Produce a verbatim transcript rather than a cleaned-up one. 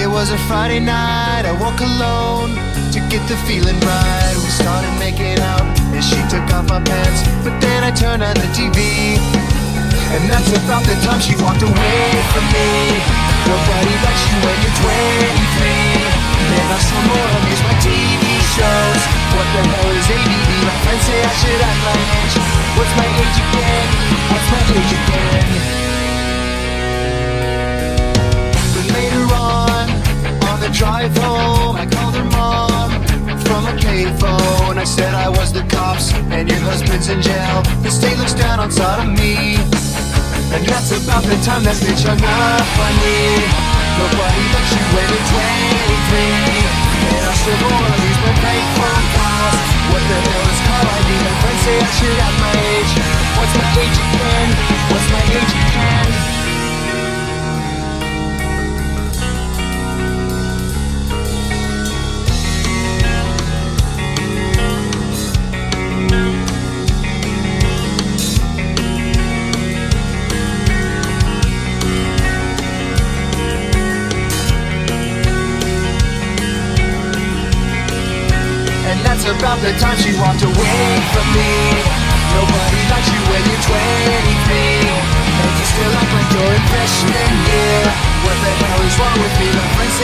It was a Friday night, I woke alone to get the feeling right. We started making out and she took off my pants, but then I turned on the T V, and that's about the time she walked away from me. Nobody likes you when you're twenty-three, and I still more amuse my T V shows. What the hell is A D D? My friends say I should act my age. What's my age again? What's my age again? But later on, on the drive home, I called her mom from a payphone. I said I was the cops and your husband's in jail. The state looks down on sodomy, and that's about the time that bitch hung up on me. Nobody likes you when you're twenty-three, and I still wanna use my bank phone calls. What the hell is call I D? My friends say I should have my age. What's my age again? What's my age again? That's about the time she walked away from me. Nobody likes you when you're twenty-three, and you still act like you're in freshman year. What the hell is wrong with me? My friends say